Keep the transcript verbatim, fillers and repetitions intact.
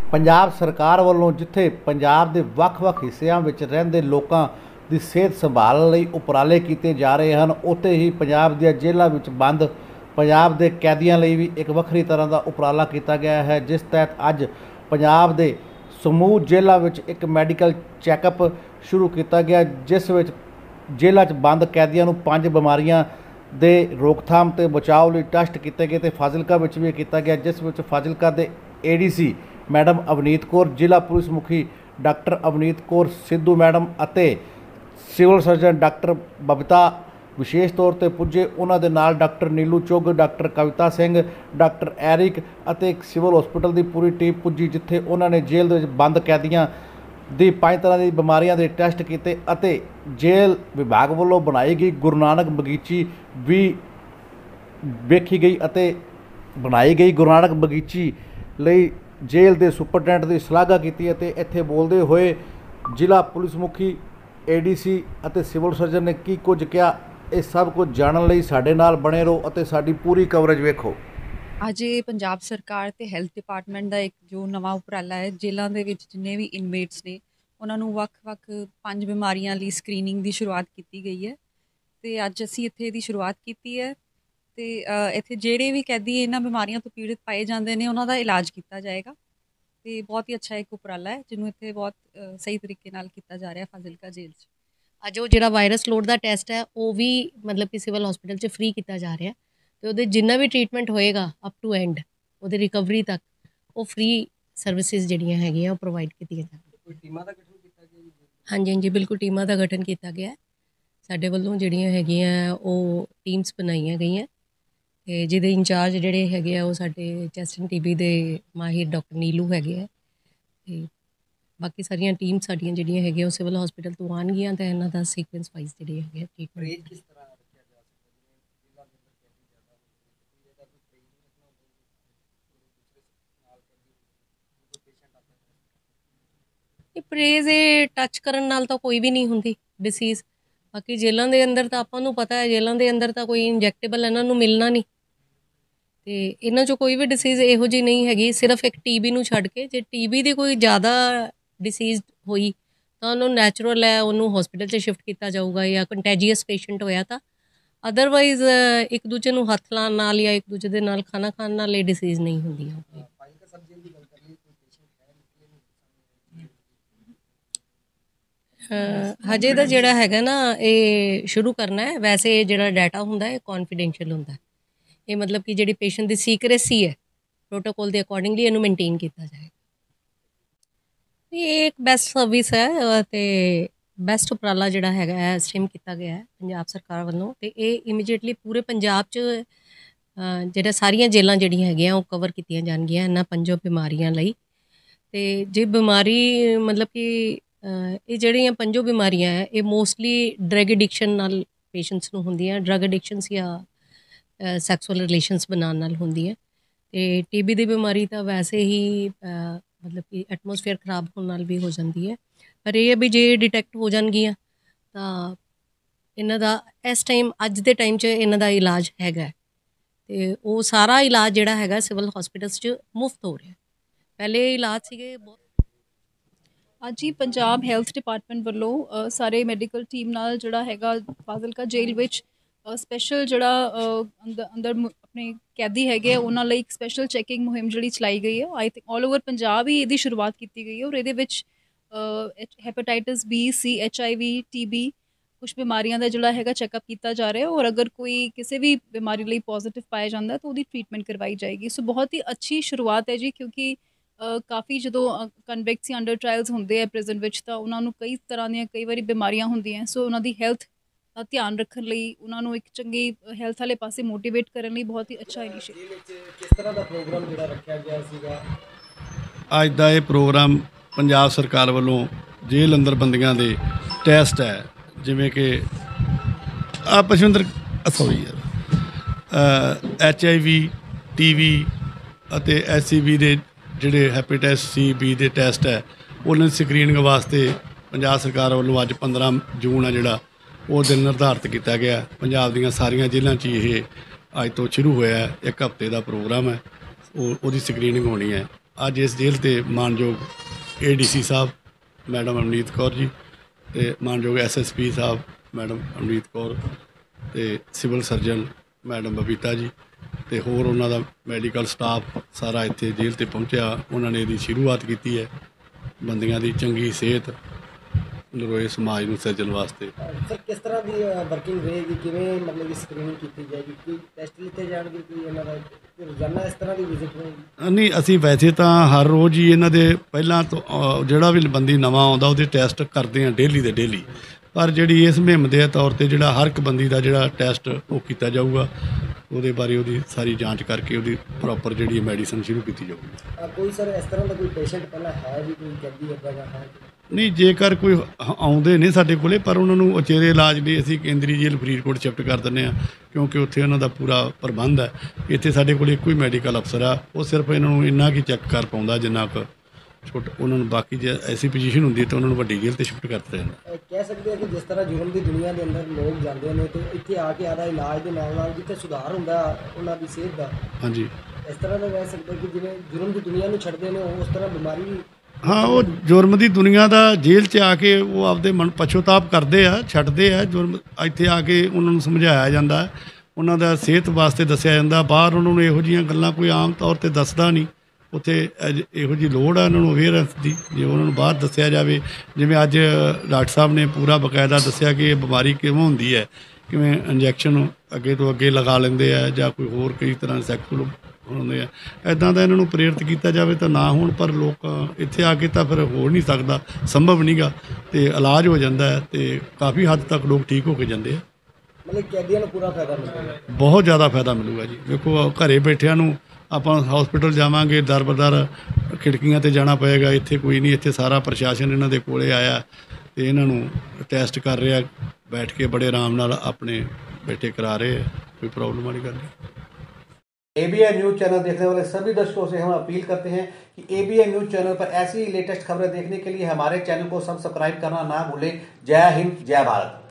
पंजाब सरकार वालों जिथे पंजाब के ਵੱਖ-ਵੱਖ ਹਿੱਸਿਆਂ ਵਿੱਚ ਰਹਿੰਦੇ ਲੋਕਾਂ ਦੀ ਸਿਹਤ ਸੰਭਾਲ ਲਈ ਉਪਰਾਲੇ ਕੀਤੇ ਜਾ ਰਹੇ ਹਨ, ਉੱਥੇ ਹੀ ਪੰਜਾਬ ਦੀਆਂ ਜੇਲ੍ਹਾਂ ਵਿੱਚ ਬੰਦ ਪੰਜਾਬ ਦੇ ਕੈਦੀਆਂ ਲਈ ਵੀ ਇੱਕ ਵੱਖਰੀ ਤਰ੍ਹਾਂ ਦਾ ਉਪਰਾਲਾ ਕੀਤਾ ਗਿਆ ਹੈ, ਜਿਸ ਤਹਿਤ ਅੱਜ ਪੰਜਾਬ ਦੇ ਸਮੂਹ ਜੇਲ੍ਹਾਂ ਵਿੱਚ ਇੱਕ ਮੈਡੀਕਲ ਚੈੱਕਅਪ ਸ਼ੁਰੂ ਕੀਤਾ ਗਿਆ, ਜਿਸ ਵਿੱਚ ਜੇਲ੍ਹਾਂ 'ਚ ਬੰਦ ਕੈਦੀਆਂ ਨੂੰ ਪੰਜ ਬਿਮਾਰੀਆਂ ਦੇ ਰੋਕਥਾਮ ਤੇ ਬਚਾਓ ਲਈ ਟੈਸਟ ਕੀਤੇ गए। तो फाजिलका ਵਿੱਚ भी ਕੀਤਾ ਗਿਆ, जिस ਵਿੱਚ फाजिलका ਦੇ A D C madam Avneet Kaur, जिला पुलिस मुखी डॉक्टर अवनीत कौर सिद्धू मैडम ਅਤੇ सिविल सर्जन डॉक्टर बबीता विशेष तौर पर पुजे। उन्होंने नाल doctor Neelu Chugh, doctor Kavita Singh, doctor Eric ਅਤੇ सिविल हॉस्पिटल की पूरी टीम पुजी, जिथे उन्होंने जेल ਦੇ ਵਿੱਚ ਬੰਦ ਕੈਦੀਆਂ ਦੀ ਪੰਜ ਤਰ੍ਹਾਂ ਦੀ ਬਿਮਾਰੀਆਂ ਦੇ ਟੈਸਟ ਕੀਤੇ ਅਤੇ ਜੇਲ੍ਹ ਵਿਭਾਗ ਵੱਲੋਂ ਬਣਾਈ ਗਈ ਗੁਰੂ ਨਾਨਕ ਬਗੀਚੀ ਵੀ ਵੇਖੀ ਗਈ ਅਤੇ ਬਣਾਈ ਗਈ ਗੁਰੂ ਨਾਨਕ ਬਗੀਚੀ ਲਈ ਜੇਲ੍ਹ ਦੇ ਸੁਪਰਡੈਂਟ ਦੀ ਸ਼ਲਾਘਾ ਕੀਤੀ ਅਤੇ ਇੱਥੇ ਬੋਲਦੇ ਹੋਏ ਜ਼ਿਲ੍ਹਾ ਪੁਲਿਸ ਮੁਖੀ ਏ ਡੀ ਸੀ ਅਤੇ ਸਿਵਲ ਸਰਜਨ ਨੇ ਕੀ ਕੁਝ ਕਿਹਾ, ਇਹ ਸਭ ਕੁਝ ਜਾਣਨ ਲਈ ਸਾਡੇ ਨਾਲ ਬਣੇ ਰਹੋ ਅਤੇ ਸਾਡੀ ਪੂਰੀ ਕਵਰੇਜ ਵੇਖੋ। ਅੱਜ ਇਹ ਪੰਜਾਬ ਸਰਕਾਰ ਤੇ ਹੈਲਥ ਡਿਪਾਰਟਮੈਂਟ ਦਾ ਇੱਕ ਜੋ ਨਵਾਂ ਉਪਰਾਲਾ ਹੈ, ਜੇਲ੍ਹਾਂ ਦੇ ਵਿੱਚ ਜਿੰਨੇ ਵੀ ਇਨਮੇਟਸ ਨੇ ਉਹਨਾਂ ਨੂੰ ਵੱਖ-ਵੱਖ ਪੰਜ ਬਿਮਾਰੀਆਂ ਲਈ ਸਕਰੀਨਿੰਗ ਦੀ ਸ਼ੁਰੂਆਤ ਕੀਤੀ ਗਈ ਹੈ ਅਤੇ ਅੱਜ ਅਸੀਂ ਇੱਥੇ ਇਹਦੀ ਸ਼ੁਰੂਆਤ ਕੀਤੀ ਹੈ ਅਤੇ ਇੱਥੇ ਜਿਹੜੇ ਵੀ ਕੈਦੀ ਇਹਨਾਂ ਬਿਮਾਰੀਆਂ ਤੋਂ ਪੀੜਿਤ ਪਾਏ ਜਾਂਦੇ ਨੇ ਉਹਨਾਂ ਦਾ ਇਲਾਜ ਕੀਤਾ ਜਾਏਗਾ ਅਤੇ ਬਹੁਤ ਹੀ ਅੱਛਾ ਇੱਕ ਉਪਰਾਲਾ ਹੈ, ਜਿਹਨੂੰ ਇੱਥੇ ਬਹੁਤ ਸਹੀ ਤਰੀਕੇ ਨਾਲ ਕੀਤਾ ਜਾ ਰਿਹਾ ਫਾਜ਼ਿਲਕਾ ਜੇਲ੍ਹ 'ਚ। ਅੱਜ ਉਹ ਜਿਹੜਾ ਵਾਇਰਸ ਲੋਡ ਦਾ ਟੈਸਟ ਹੈ ਉਹ ਵੀ ਮਤਲਬ ਕਿ ਸਿਵਲ ਹੌਸਪੀਟਲ 'ਚ ਫ੍ਰੀ ਕੀਤਾ ਜਾ ਰਿਹਾ ਅਤੇ ਉਹਦੇ ਜਿੰਨਾ ਵੀ ਟਰੀਟਮੈਂਟ ਹੋਏਗਾ ਅਪ ਟੂ ਐਂਡ ਉਹਦੇ ਰਿਕਵਰੀ ਤੱਕ ਉਹ ਫ੍ਰੀ ਸਰਵਿਸਿਜ਼ ਜਿਹੜੀਆਂ ਹੈਗੀਆਂ ਉਹ ਪ੍ਰੋਵਾਈਡ ਕੀਤੀਆਂ ਜਾਂਦੀਆਂ। ਕੋਈ ਟੀਮਾਂ ਦਾ ਗਠਨ ਕੀਤਾ ਗਿਆ? ਹਾਂਜੀ ਹਾਂਜੀ ਬਿਲਕੁਲ ਟੀਮਾਂ ਦਾ ਗਠਨ ਕੀਤਾ ਗਿਆ। ਸਾਡੇ ਵੱਲੋਂ ਜਿਹੜੀਆਂ ਹੈਗੀਆਂ ਉਹ ਟੀਮਸ ਬਣਾਈਆਂ ਗਈਆਂ ਅਤੇ ਜਿਹਦੇ ਇੰਚਾਰਜ ਜਿਹੜੇ ਹੈਗੇ ਆ ਉਹ ਸਾਡੇ ਚੈਸਟ ਐਂਡ ਟੀ ਬੀ ਦੇ ਮਾਹਿਰ ਡਾਕਟਰ ਨੀਲੂ ਹੈਗੇ ਆ ਅਤੇ ਬਾਕੀ ਸਾਰੀਆਂ ਟੀਮ ਸਾਡੀਆਂ ਜਿਹੜੀਆਂ ਹੈਗੀਆਂ ਉਹ ਸਿਵਲ ਹੌਸਪੀਟਲ ਤੋਂ ਆਉਣਗੀਆਂ ਅਤੇ ਇਹਨਾਂ ਦਾ ਸੀਕੁਐਂਸ ਵਾਈਜ਼ ਜਿਹੜੇ ਹੈਗੇ ਆ ਟ੍ਰੀਟਮੈਂਟ। ਕਿਸ ਤਰ੍ਹਾਂ ਰੱਖਿਆ ਜਾ ਸਕਦਾ, ਇਹ ਪਰਹੇਜ਼ ਇਹ ਟੱਚ ਕਰਨ ਨਾਲ ਤਾਂ ਕੋਈ ਵੀ ਨਹੀਂ ਹੁੰਦੀ ਡਿਸੀਜ਼। ਬਾਕੀ ਜੇਲ੍ਹਾਂ ਦੇ ਅੰਦਰ ਤਾਂ ਆਪਾਂ ਨੂੰ ਪਤਾ ਹੈ, ਜੇਲ੍ਹਾਂ ਦੇ ਅੰਦਰ ਤਾਂ ਕੋਈ ਇੰਜੈਕਟੇਬਲ ਇਹਨਾਂ ਨੂੰ ਮਿਲਣਾ ਨਹੀਂ ਅਤੇ ਇਹਨਾਂ 'ਚੋਂ ਕੋਈ ਵੀ ਡਿਸੀਜ਼ ਇਹੋ ਜਿਹੀ ਨਹੀਂ ਹੈਗੀ, ਸਿਰਫ ਇੱਕ ਟੀ ਬੀ ਨੂੰ ਛੱਡ ਕੇ। ਜੇ ਟੀ ਬੀ ਦੀ ਕੋਈ ਜ਼ਿਆਦਾ ਡਿਸੀਜ਼ ਹੋਈ ਤਾਂ ਉਹਨੂੰ ਨੈਚੁਰਲ ਹੈ ਉਹਨੂੰ ਹੌਸਪੀਟਲ 'ਚ ਸ਼ਿਫਟ ਕੀਤਾ ਜਾਊਗਾ, ਜਾਂ ਕੰਟੈਜੀਅਸ ਪੇਸ਼ੈਂਟ ਹੋਇਆ ਤਾਂ। ਅਦਰਵਾਈਜ਼ ਇੱਕ ਦੂਜੇ ਨੂੰ ਹੱਥ ਲਾਉਣ ਨਾਲ ਜਾਂ ਇੱਕ ਦੂਜੇ ਦੇ ਨਾਲ ਖਾਣਾ ਖਾਣ ਨਾਲ ਇਹ ਡਿਸੀਜ਼ ਨਹੀਂ ਹੁੰਦੀਆਂ। ਹਜੇ ਦਾ ਜਿਹੜਾ ਹੈਗਾ ਨਾ ਇਹ ਸ਼ੁਰੂ ਕਰਨਾ ਹੈ। ਵੈਸੇ ਜਿਹੜਾ ਡਾਟਾ ਹੁੰਦਾ ਇਹ ਕੌਨਫੀਡੈਂਸ਼ੀਅਲ ਹੁੰਦਾ, ਇਹ ਮਤਲਬ ਕਿ ਜਿਹੜੀ ਪੇਸ਼ੈਂਟ ਦੀ ਸੀਕਰੇਸੀ ਹੈ ਪ੍ਰੋਟੋਕੋਲ ਦੇ ਅਕੋਰਡਿੰਗਲੀ ਇਹਨੂੰ ਮੇਨਟੇਨ ਕੀਤਾ ਜਾਏਗਾ। ਇਹ ਇੱਕ ਬੈਸਟ ਸਰਵਿਸ ਹੈ ਅਤੇ ਬੈਸਟ ਉਪਰਾਲਾ ਜਿਹੜਾ ਹੈਗਾ ਹੈ ਸਟ੍ਰੀਮ ਕੀਤਾ ਗਿਆ ਹੈ ਪੰਜਾਬ ਸਰਕਾਰ ਵੱਲੋਂ, ਅਤੇ ਇਹ ਇਮੀਡੀਏਟਲੀ ਪੂਰੇ ਪੰਜਾਬ 'ਚ ਜਿਹੜਾ ਸਾਰੀਆਂ ਜੇਲ੍ਹਾਂ ਜਿਹੜੀਆਂ ਹੈਗੀਆਂ ਉਹ ਕਵਰ ਕੀਤੀਆਂ ਜਾਣਗੀਆਂ ਇਹਨਾਂ ਪੰਜੋ ਬਿਮਾਰੀਆਂ ਲਈ। ਅਤੇ ਜੇ ਬਿਮਾਰੀ ਮਤਲਬ ਕਿ ਇਹ ਜਿਹੜੀਆਂ ਪੰਜੋ ਬਿਮਾਰੀਆਂ ਹੈ ਇਹ ਮੋਸਟਲੀ ਡਰੱਗ ਐਡਿਕਸ਼ਨ ਨਾਲ ਪੇਸ਼ੈਂਟਸ ਨੂੰ ਹੁੰਦੀਆਂ, ਡਰੱਗ ਐਡਿਕਸ਼ਨਸ ਜਾਂ ਸੈਕਸੁਅਲ ਰਿਲੇਸ਼ਨਸ ਬਣਾਉਣ ਨਾਲ ਹੁੰਦੀਆਂ। ਅਤੇ ਟੀ ਬੀ ਦੀ ਬਿਮਾਰੀ ਤਾਂ ਵੈਸੇ ਹੀ ਮਤਲਬ ਕਿ ਐਟਮੋਸਫੇਅਰ ਖ਼ਰਾਬ ਹੋਣ ਨਾਲ ਵੀ ਹੋ ਜਾਂਦੀ ਹੈ, ਪਰ ਇਹ ਹੈ ਵੀ ਜੇ ਡਿਟੈਕਟ ਹੋ ਜਾਣਗੀਆਂ ਤਾਂ ਇਹਨਾਂ ਦਾ ਇਸ ਟਾਈਮ ਅੱਜ ਦੇ ਟਾਈਮ 'ਚ ਇਹਨਾਂ ਦਾ ਇਲਾਜ ਹੈਗਾ ਅਤੇ ਉਹ ਸਾਰਾ ਇਲਾਜ ਜਿਹੜਾ ਹੈਗਾ ਸਿਵਲ ਹੌਸਪੀਟਲਸ 'ਚ ਮੁਫਤ ਹੋ ਰਿਹਾ। ਪਹਿਲੇ ਇਲਾਜ ਸੀਗੇ ਬਹੁਤ। ਅੱਜ ਹੀ ਪੰਜਾਬ ਹੈਲਥ ਡਿਪਾਰਟਮੈਂਟ ਵੱਲੋਂ ਸਾਰੇ ਮੈਡੀਕਲ ਟੀਮ ਨਾਲ ਜਿਹੜਾ ਹੈਗਾ ਫਾਜ਼ਿਲਕਾ ਜੇਲ੍ਹ ਵਿੱਚ ਸਪੈਸ਼ਲ ਜਿਹੜਾ ਅੰਦਰ ਅੰਦਰ ਆਪਣੇ ਕੈਦੀ ਹੈਗੇ ਆ ਉਹਨਾਂ ਲਈ ਇੱਕ ਸਪੈਸ਼ਲ ਚੈਕਿੰਗ ਮੁਹਿੰਮ ਜਿਹੜੀ ਚਲਾਈ ਗਈ ਹੈ। I think all over Punjab ਹੀ ਇਹਦੀ ਸ਼ੁਰੂਆਤ ਕੀਤੀ ਗਈ ਹੈ ਔਰ ਇਹਦੇ ਵਿੱਚ hepatitis B, C, H I V, T B ਕੁਛ ਬਿਮਾਰੀਆਂ ਦਾ ਜਿਹੜਾ ਹੈਗਾ ਚੈੱਕਅਪ ਕੀਤਾ ਜਾ ਰਿਹਾ ਔਰ ਅਗਰ ਕੋਈ ਕਿਸੇ ਵੀ ਬਿਮਾਰੀ ਲਈ ਪੋਜ਼ੀਟਿਵ ਪਾਇਆ ਜਾਂਦਾ ਤਾਂ ਉਹਦੀ ਟਰੀਟਮੈਂਟ ਕਰਵਾਈ ਜਾਏਗੀ। ਸੋ ਬਹੁਤ ਹੀ ਅੱਛੀ ਸ਼ੁਰੂਆਤ ਹੈ ਜੀ, ਕਿਉਂਕਿ ਕਾਫੀ ਜਦੋਂ ਕਨਵਿਕਟਸ ਜਾਂ ਅੰਡਰ ਟਰਾਇਲਸ ਹੁੰਦੇ ਆ ਪ੍ਰਿਜ਼ਨ ਵਿੱਚ ਤਾਂ ਉਹਨਾਂ ਨੂੰ ਕਈ ਤਰ੍ਹਾਂ ਦੀਆਂ ਕਈ ਵਾਰੀ ਬਿਮਾਰੀਆਂ ਹੁੰਦੀਆਂ, ਸੋ ਉਹਨਾਂ ਦੀ ਹੈਲਥ ਦਾ ਧਿਆਨ ਰੱਖਣ ਲਈ ਉਹਨਾਂ ਨੂੰ ਇੱਕ ਚੰਗੀ ਹੈਲਥ ਵਾਲੇ ਪਾਸੇ ਮੋਟੀਵੇਟ ਕਰਨ ਲਈ ਬਹੁਤ ਹੀ ਅੱਛਾ ਇਨੀਸ਼ੀਏਟਿਵ। ਕਿਸ ਤਰ੍ਹਾਂ ਦਾ ਪ੍ਰੋਗਰਾਮ ਜਿਹੜਾ ਰੱਖਿਆ ਗਿਆ ਸੀਗਾ? ਅੱਜ ਦਾ ਇਹ ਪ੍ਰੋਗਰਾਮ ਪੰਜਾਬ ਸਰਕਾਰ ਵੱਲੋਂ ਜੇਲ੍ਹ ਅੰਦਰ ਬੰਦੀਆਂ ਦੇ ਟੈਸਟ ਹੈ, ਜਿਵੇਂ ਕਿ ਆ ਪਸ਼ਵਿੰਦਰ ਸੌਰੀ ਯਾਰ H I V, T V ਅਤੇ ਐਸ ਸੀ ਬੀ ਦੇ ਜਿਹੜੇ ਹੈਪੇਟਾਈਟਸ ਸੀ, ਬੀ ਦੇ ਟੈਸਟ ਹੈ ਉਹਨਾਂ ਦੀ ਸਕਰੀਨਿੰਗ ਵਾਸਤੇ ਪੰਜਾਬ ਸਰਕਾਰ ਵੱਲੋਂ ਅੱਜ ਪੰਦਰਾਂ ਜੂਨ ਆ ਜਿਹੜਾ ਉਹ ਦਿਨ ਨਿਰਧਾਰਿਤ ਕੀਤਾ ਗਿਆ। ਪੰਜਾਬ ਦੀਆਂ ਸਾਰੀਆਂ ਜੇਲ੍ਹਾਂ 'ਚ ਇਹ ਅੱਜ ਤੋਂ ਸ਼ੁਰੂ ਹੋਇਆ, ਇੱਕ ਹਫ਼ਤੇ ਦਾ ਪ੍ਰੋਗਰਾਮ ਹੈ, ਉਹ ਉਹਦੀ ਸਕਰੀਨਿੰਗ ਹੋਣੀ ਹੈ। ਅੱਜ ਇਸ ਜੇਲ੍ਹ ਤੇ ਮਾਨਯੋਗ ਏ ਡੀ ਸੀ ਸਾਹਿਬ ਮੈਡਮ ਅਮਨੀਤ ਕੌਰ ਜੀ ਤੇ ਮਾਨਯੋਗ ਐਸ ਐਸ ਪੀ ਸਾਹਿਬ ਮੈਡਮ ਅਮਨੀਤ ਕੌਰ ਤੇ ਸਿਵਲ ਸਰਜਨ ਮੈਡਮ ਬਬੀਤਾ ਜੀ ਤੇ ਹੋਰ ਉਹਨਾਂ ਦਾ ਮੈਡੀਕਲ ਸਟਾਫ ਸਾਰਾ ਇੱਥੇ ਜੇਲ੍ਹ ਤੇ ਪਹੁੰਚਿਆ। ਉਹਨਾਂ ਨੇ ਇਹਦੀ ਸ਼ੁਰੂਆਤ ਕੀਤੀ ਹੈ ਬੰਦੀਆਂ ਦੀ ਚੰਗੀ ਸਿਹਤ ਨਰੋਏ ਸਮਾਜ ਨੂੰ ਸਿਰਜਣ ਵਾਸਤੇ। ਸਰ ਕਿਸ ਤਰ੍ਹਾਂ ਦੀ ਵਰਕਿੰਗ ਰਹੇਗੀ, ਕਿਵੇਂ ਮਤਲਬ ਕਿ ਸਕਰੀਨਿੰਗ ਕੀਤੀ ਜਾਏਗੀ, ਕੋਈ ਟੈਸਟ ਲਿੱਤੇ ਜਾਣਗੇ, ਕੋਈ ਇਹਨਾਂ ਦਾ ਰੋਜ਼ਾਨਾ ਇਸ ਤਰ੍ਹਾਂ ਦੀ ਵਿਜ਼ਿਟ ਹੋਏਗੀ? ਨਹੀਂ, ਅਸੀਂ ਵੈਸੇ ਤਾਂ ਹਰ ਰੋਜ਼ ਹੀ ਇਹਨਾਂ ਦੇ ਪਹਿਲਾਂ ਤੋਂ ਅ, ਜਿਹੜਾ ਵੀ ਬੰਦੀ ਨਵਾਂ ਆਉਂਦਾ ਉਹਦੇ ਟੈਸਟ ਕਰਦੇ ਹਾਂ ਡੇਲੀ ਦੇ ਡੇਲੀ। ਪਰ ਜਿਹੜੀ ਇਸ ਮੁਹਿੰਮ ਦੇ ਤੌਰ ਤੇ ਜਿਹੜਾ ਹਰ ਇੱਕ ਬੰਦੀ ਦਾ ਜਿਹੜਾ ਟੈਸਟ ਉਹ ਕੀਤਾ ਜਾਊਗਾ, ਉਹਦੇ ਬਾਰੇ ਉਹਦੀ ਸਾਰੀ ਜਾਂਚ ਕਰਕੇ ਉਹਦੀ ਪ੍ਰੋਪਰ ਜਿਹੜੀ ਮੈਡੀਸਨ ਸ਼ੁਰੂ ਕੀਤੀ ਜਾਊਗੀ। ਅ, ਕੋਈ ਸਰ ਇਸ ਤਰ੍ਹਾਂ ਦਾ ਕੋਈ ਪੇਸ਼ੈਂਟ ਪਹਿਲਾਂ ਹੈ ਵੀ, ਕੋਈ ਕੈਦੀ ਇੱਦਾਂ ਦਾ ਹੈ? ਨਹੀਂ, ਜੇਕਰ ਕੋਈ ਹ- ਆਉਂਦੇ ਨੇ ਸਾਡੇ ਕੋਲੇ ਪਰ ਉਹਨਾਂ ਨੂੰ ਉਚੇਰੇ ਇਲਾਜ ਲਈ ਅਸੀਂ ਕੇਂਦਰੀ ਜੇਲ੍ਹ ਫਰੀਦਕੋਟ ਸ਼ਿਫਟ ਕਰ ਦਿੰਦੇ ਹਾਂ, ਕਿਉਂਕਿ ਉੱਥੇ ਉਹਨਾਂ ਦਾ ਪੂਰਾ ਪ੍ਰਬੰਧ ਹੈ। ਇੱਥੇ ਸਾਡੇ ਕੋਲ ਇੱਕੋ ਹੀ ਮੈਡੀਕਲ ਅਫਸਰ ਆ, ਉਹ ਸਿਰਫ ਇਹਨਾਂ ਨੂੰ ਇੰਨਾ ਕੀ ਚੈੱਕ ਕਰ ਪਾਉਂਦਾ ਜਿੰਨਾ ਕੁ ਛੋਟ ਉਹਨਾਂ ਨੂੰ। ਬਾਕੀ ਜੇ ਐਸੀ ਪੋਜੀਸ਼ਨ ਹੁੰਦੀ ਹੈ ਤਾਂ ਉਹਨਾਂ ਨੂੰ ਵੱਡੀ ਜੇਲ੍ਹ ਤੇ ਸ਼ਿਫਟ ਕਰ ਦਿੱਤਾ ਜਾਂਦਾ। ਅ, ਕਹਿ ਸਕਦੇ ਹਾਂ ਕਿ ਜਿਸ ਤਰ੍ਹਾਂ ਜੁਰਮ ਦੀ ਦੁਨੀਆ ਦੇ ਅੰਦਰ ਲੋਕ ਜਾਂਦੇ ਨੇ ਤੇ ਇੱਥੇ ਆ ਕੇ ਆਦਾ ਇਲਾਜ ਦੇ ਨਾਲ ਨਾਲ ਜਿੱਥੇ ਸੁਧਾਰ ਹੁੰਦਾ ਉਹਨਾਂ ਦੀ ਸਿਹਤ ਦਾ, ਹਾਂਜੀ, ਇਸ ਤਰ੍ਹਾਂ ਦਾ ਕਹਿ ਸਕਦੇ ਕਿ ਜਿਵੇਂ ਜੁਰਮ ਦੀ ਦੁਨੀਆ ਨੂੰ ਛੱਡਦੇ ਨੇ ਉਸ ਤਰ੍ਹਾਂ ਬਿਮਾਰੀ ਵੀ। ਹਾਂ, ਉਹ ਜੁਰਮ ਦੀ ਦੁਨੀਆ ਦਾ ਜੇਲ੍ਹ 'ਚ ਆ ਕੇ ਉਹ ਆਪਦੇ ਮਨ ਪਛਤਾਪ ਕਰਦੇ ਆ, ਛੱਡਦੇ ਆ ਜੁਰਮ। ਇੱਥੇ ਆ ਕੇ ਉਹਨਾਂ ਨੂੰ ਸਮਝਾਇਆ ਜਾਂਦਾ, ਉਹਨਾਂ ਦਾ ਸਿਹਤ ਵਾਸਤੇ ਦੱਸਿਆ ਜਾਂਦਾ। ਬਾਹਰ ਉਹਨਾਂ ਨੂੰ ਇਹੋ ਜਿਹੀਆਂ ਗੱਲਾਂ ਕੋਈ ਆਮ ਤੌਰ ਤੇ ਦੱਸਦਾ ਨਹੀਂ। ਉੱਥੇ ਅਜ- ਇਹੋ ਜਿਹੀ ਲੋੜ ਆ ਉਹਨਾਂ ਨੂੰ ਅਵੇਅਰਨੈਸ ਦੀ, ਜੇ ਉਹਨਾਂ ਨੂੰ ਬਾਹਰ ਦੱਸਿਆ ਜਾਵੇ। ਜਿਵੇਂ ਅੱਜ ਡਾਕਟਰ ਸਾਹਿਬ ਨੇ ਪੂਰਾ ਬਕਾਇਦਾ ਦੱਸਿਆ ਕਿ ਇਹ ਬਿਮਾਰੀ ਕਿਵੇਂ ਹੁੰਦੀ ਹੈ, ਕਿਵੇਂ ਇੰਜੈਕਸ਼ਨ ਅੱਗੇ ਤੋਂ ਅੱਗੇ ਲਗਾ ਲੈਂਦੇ ਆ ਜਾਂ ਕੋਈ ਹੋਰ ਕਈ ਤਰ੍ਹਾਂ ਦੇ ਸੈਕਸੁਅਲ ਹੁੰਦੇ ਆ। ਇੱਦਾਂ ਦਾ ਇਹਨਾਂ ਨੂੰ ਪ੍ਰੇਰਿਤ ਕੀਤਾ ਜਾਵੇ ਤਾਂ ਨਾ ਹੋਣ, ਪਰ ਲੋਕ ਇੱਥੇ ਆ ਕੇ ਤਾਂ ਫਿਰ ਹੋ ਨਹੀਂ ਸਕਦਾ, ਸੰਭਵ ਨਹੀਂ ਗਾ, ਤੇ ਇਲਾਜ ਹੋ ਜਾਂਦਾ ਹੈ ਤੇ ਕਾਫੀ ਹੱਦ ਤੱਕ ਲੋਕ ਠੀਕ ਹੋ ਕੇ ਜਾਂਦੇ ਆ। ਮਤਲਬ ਕੈਦੀਆਂ ਨੂੰ ਪੂਰਾ ਫਾਇਦਾ ਮਿਲਦਾ। ਬਹੁਤ ਜ਼ਿਆਦਾ ਫਾਇਦਾ ਮਿਲੂਗਾ ਜੀ। ਵੇਖੋ, ਘਰੇ ਬੈਠਿਆਂ ਨੂੰ ਆਪਾਂ ਹਸਪੀਟਲ ਜਾਵਾਂਗੇ, ਦਰ ਬਦਰ ਖਿੜਕੀਆਂ ਤੇ ਜਾਣਾ ਪਏਗਾ। ਇੱਥੇ ਕੋਈ ਨਹੀਂ, ਇੱਥੇ ਸਾਰਾ ਪ੍ਰਸ਼ਾਸਨ ਇਹਨਾਂ ਦੇ ਕੋਲੇ ਆਇਆ ਤੇ ਇਹਨਾਂ ਨੂੰ ਟੈਸਟ ਕਰ ਰਿਹਾ, ਬੈਠ ਕੇ ਬੜੇ ਆਰਾਮ ਨਾਲ ਆਪਣੇ ਬੈਠੇ ਕਰਾ ਰਹੇ, कोई प्रॉब्लम वाली गल नहीं। एबीएन न्यूज चैनल देखने वाले सभी दर्शकों से हम अपील करते हैं कि एबीएन न्यूज चैनल पर ऐसी लेटेस्ट खबरें देखने के लिए हमारे चैनल को सब्सक्राइब करना ना भूलें। जय हिंद, जय भारत।